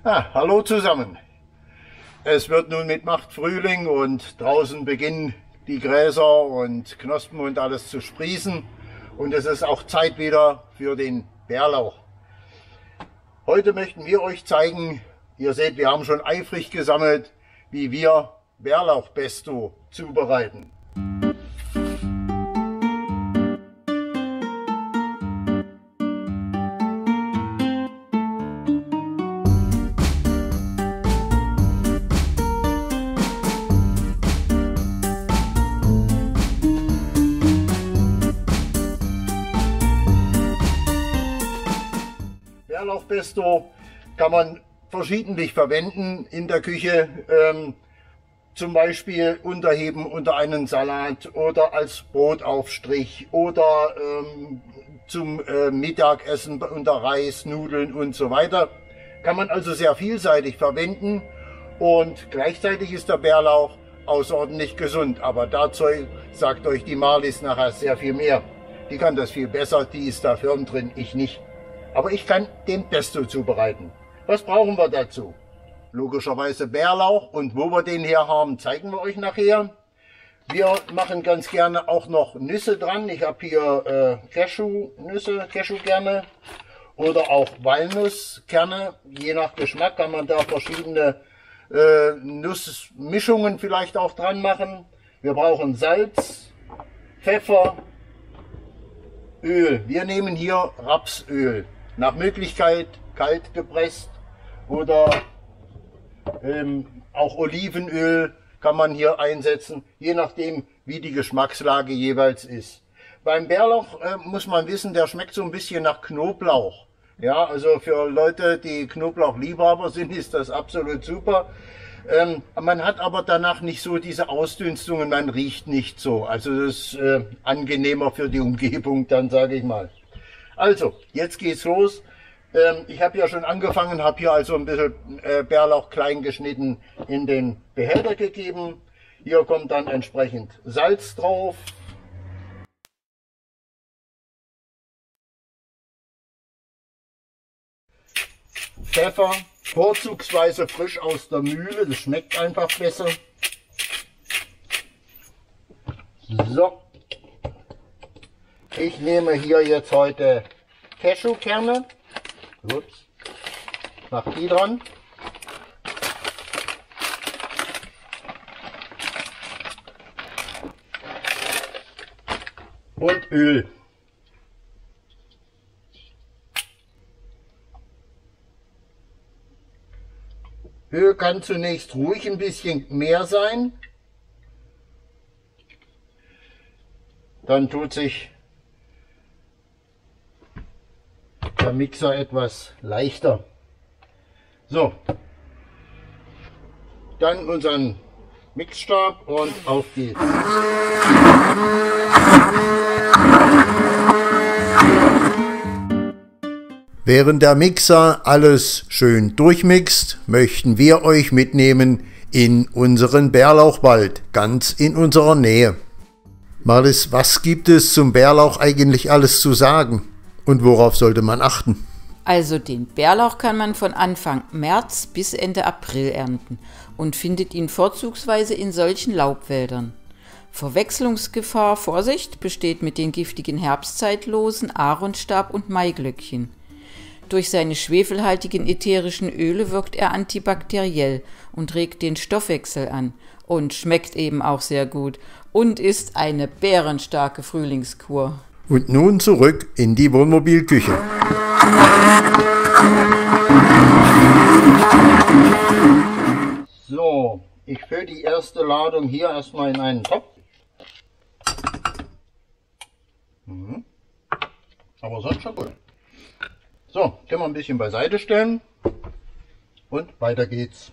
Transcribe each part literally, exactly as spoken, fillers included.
Ah, hallo zusammen. Es wird nun mit Macht Frühling und draußen beginnen die Gräser und Knospen und alles zu sprießen. Und es ist auch Zeit wieder für den Bärlauch. Heute möchten wir euch zeigen, ihr seht, wir haben schon eifrig gesammelt, wie wir Bärlauchpesto zubereiten. Bärlauchpesto kann man verschiedentlich verwenden in der Küche, ähm, zum Beispiel unterheben unter einen Salat oder als Brotaufstrich oder ähm, zum äh, Mittagessen unter Reis, Nudeln und so weiter. Kann man also sehr vielseitig verwenden und gleichzeitig ist der Bärlauch außerordentlich gesund. Aber dazu sagt euch die Marlies nachher sehr viel mehr. Die kann das viel besser, die ist da firm drin, ich nicht. Aber ich kann den Pesto zubereiten. Was brauchen wir dazu? Logischerweise Bärlauch, und wo wir den her haben, zeigen wir euch nachher. Wir machen ganz gerne auch noch Nüsse dran. Ich habe hier äh, Cashew-Nüsse, Cashewkerne oder auch Walnusskerne. Je nach Geschmack kann man da verschiedene äh, Nussmischungen vielleicht auch dran machen. Wir brauchen Salz, Pfeffer, Öl. Wir nehmen hier Rapsöl. Nach Möglichkeit kalt gepresst oder ähm, auch Olivenöl kann man hier einsetzen, je nachdem wie die Geschmackslage jeweils ist. Beim Bärlauch äh, muss man wissen, der schmeckt so ein bisschen nach Knoblauch. Ja, also für Leute, die Knoblauchliebhaber sind, ist das absolut super. Ähm, man hat aber danach nicht so diese Ausdünstungen, man riecht nicht so. Also das ist äh, angenehmer für die Umgebung, dann sage ich mal. Also, jetzt geht's los. Ähm, ich habe ja schon angefangen, habe hier also ein bisschen äh, Bärlauch klein geschnitten in den Behälter gegeben. Hier kommt dann entsprechend Salz drauf. Pfeffer, vorzugsweise frisch aus der Mühle, das schmeckt einfach besser. So. Ich nehme hier jetzt heute Cashewkerne. Ups. Mach die dran. Und Öl. Öl kann zunächst ruhig ein bisschen mehr sein. Dann tut sich der Mixer etwas leichter. So, dann unseren Mixstab und auf geht's. Während der Mixer alles schön durchmixt, möchten wir euch mitnehmen in unseren Bärlauchwald, ganz in unserer Nähe. Marlies, was gibt es zum Bärlauch eigentlich alles zu sagen? Und worauf sollte man achten? Also den Bärlauch kann man von Anfang März bis Ende April ernten und findet ihn vorzugsweise in solchen Laubwäldern. Verwechslungsgefahr, Vorsicht, besteht mit den giftigen Herbstzeitlosen, Aaronstab und Maiglöckchen. Durch seine schwefelhaltigen ätherischen Öle wirkt er antibakteriell und regt den Stoffwechsel an und schmeckt eben auch sehr gut und ist eine bärenstarke Frühlingskur. Und nun zurück in die Wohnmobilküche. So, ich fülle die erste Ladung hier erstmal in einen Topf. Mhm. Aber sonst schon gut. So, können wir ein bisschen beiseite stellen und weiter geht's.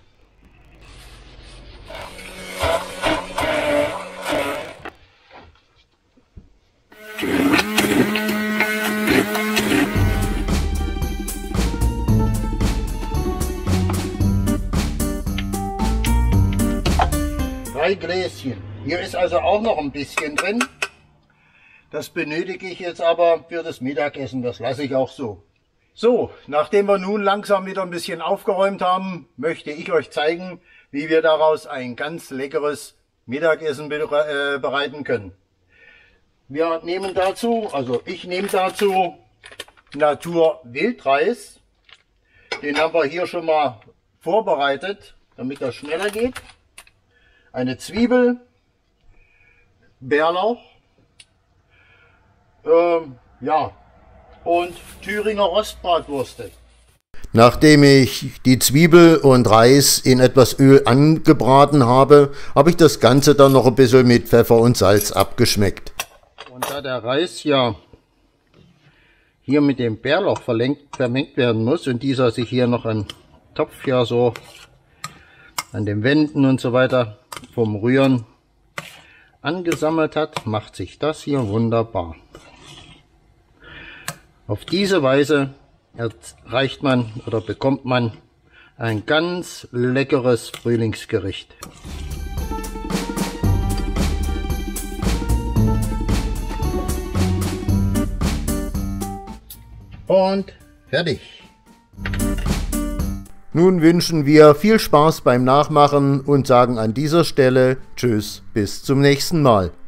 Drei Gläschen. Hier ist also auch noch ein bisschen drin. Das benötige ich jetzt aber für das Mittagessen. Das lasse ich auch so. So, nachdem wir nun langsam wieder ein bisschen aufgeräumt haben, möchte ich euch zeigen, wie wir daraus ein ganz leckeres Mittagessen bereiten können. Wir nehmen dazu, also ich nehme dazu Natur Wildreis. Den haben wir hier schon mal vorbereitet, damit das schneller geht. Eine Zwiebel, Bärlauch, ähm, ja, und Thüringer Rostbratwürste. Nachdem ich die Zwiebel und Reis in etwas Öl angebraten habe, habe ich das Ganze dann noch ein bisschen mit Pfeffer und Salz abgeschmeckt. Und da der Reis ja hier mit dem Bärlauch vermengt, vermengt werden muss und dieser sich hier noch am Topf ja so an den Wänden und so weiter vom Rühren angesammelt hat, macht sich das hier wunderbar. Auf diese Weise erreicht man oder bekommt man ein ganz leckeres Frühlingsgericht. Und fertig. Nun wünschen wir viel Spaß beim Nachmachen und sagen an dieser Stelle Tschüss, bis zum nächsten Mal.